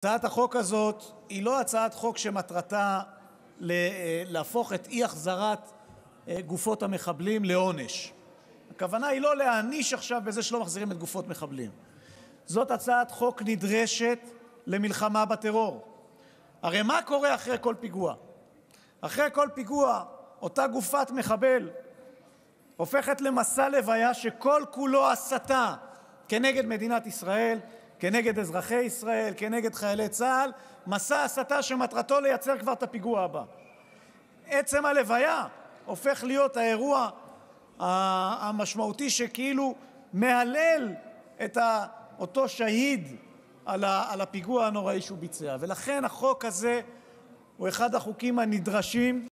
הצעת החוק הזאת היא לא הצעת חוק שמטרתה להפוך את אי-החזרת גופות המחבלים לעונש. הכוונה היא לא להעניש עכשיו בזה שלא מחזירים את גופות מחבלים. זאת הצעת חוק נדרשת למלחמה בטרור. הרי מה קורה אחרי כל פיגוע? אחרי כל פיגוע אותה גופת מחבל הופכת למסע לוויה שכל כולו הסתה כנגד מדינת ישראל, כנגד אזרחי ישראל, כנגד חיילי צה"ל, מסע הסתה שמטרתו לייצר כבר את הפיגוע הבא. עצם הלוויה הופך להיות האירוע המשמעותי שכאילו מהלל את אותו שהיד על הפיגוע הנוראי שהוא ביצע. ולכן החוק הזה הוא אחד החוקים הנדרשים.